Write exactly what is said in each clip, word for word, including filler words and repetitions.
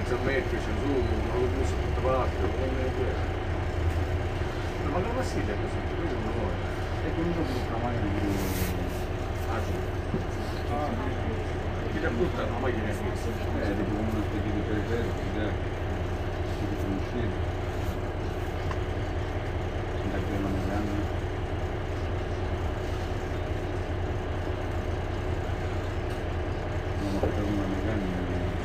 mezzo metro, c'è su, non lo puse tutta parte, come è quello. Ma che passiglia è così? Quello non lo vuole. E comunque brutta maglia di Ah, sì. Ah, chi da brutta una macchina è questa? Eh, tipo una specie di periferico, idea. Che ti conoscevi. Da che non mi hanno. Non ho fatto una meccanica.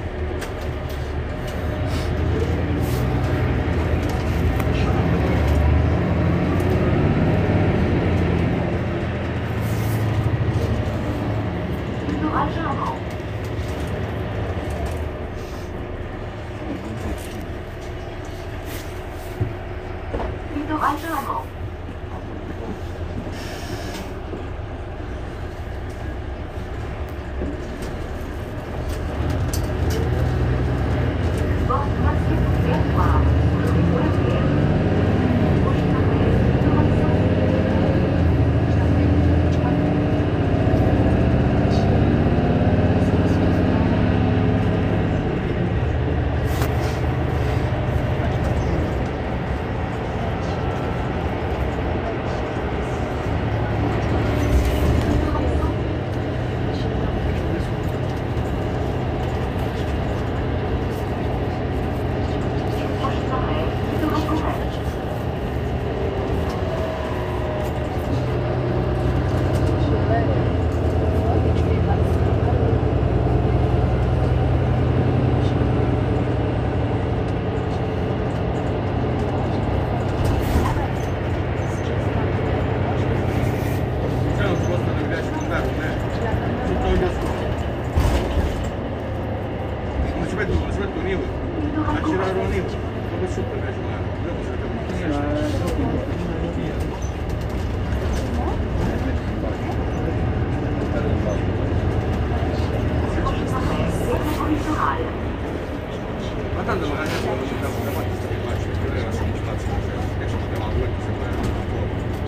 Ma tanto non è che non ci siamo da parte che faccio, perché era solo spazio, e ci potevamo due che sembra un po'.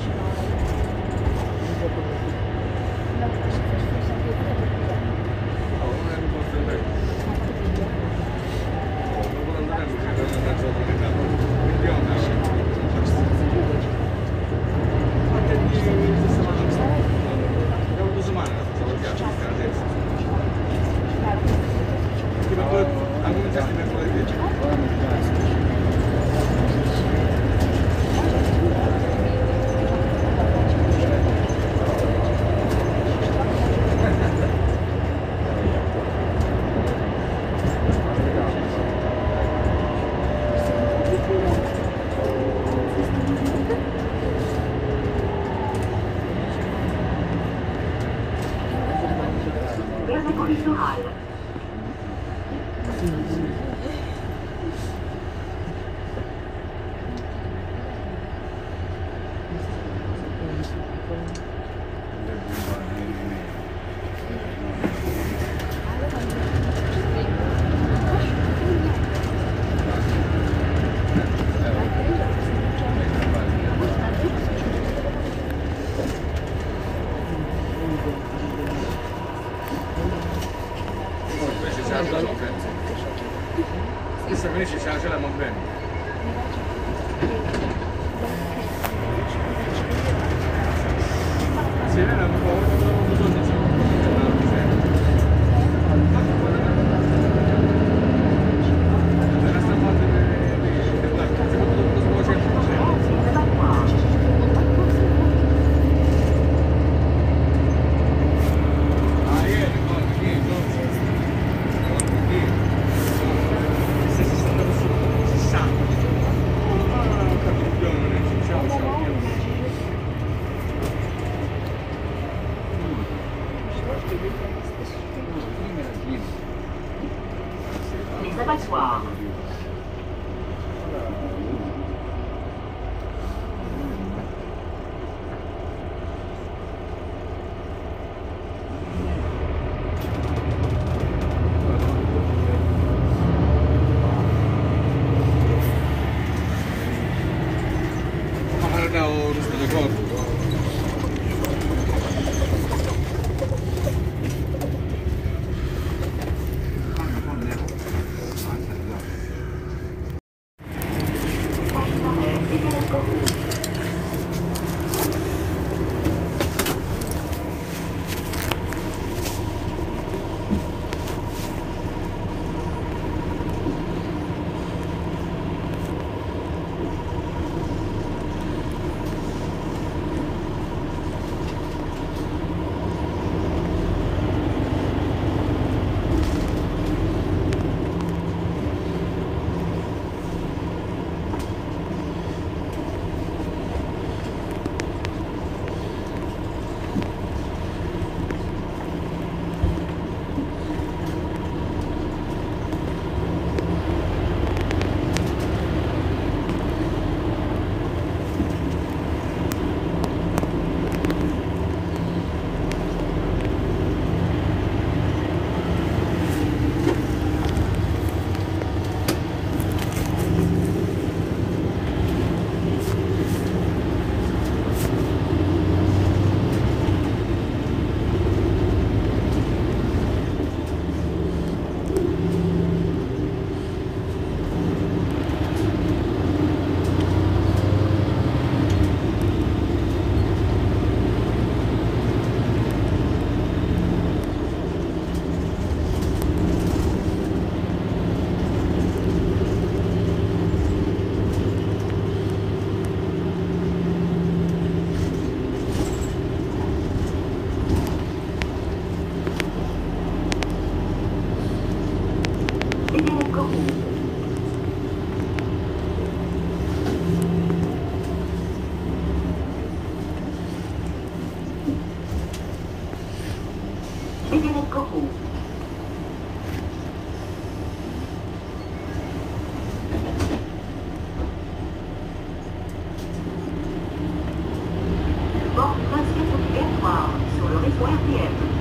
No, non è un po' stretto. Non può andare perché non è una mezzo autorità. Quindi io andavo. Ma che di questa settimana? Abbiamo due settimane, facciamo il viaggio, questa è la terza. Perché per poi a cominciare a mettere le dieci. Questa finisce se la ce la non bene. Sì, era un po' bisogno di L'abattoir. Guarda, ho visto le cose. Federico Rouge. Bord principal obligatoire sur le réseau R T M.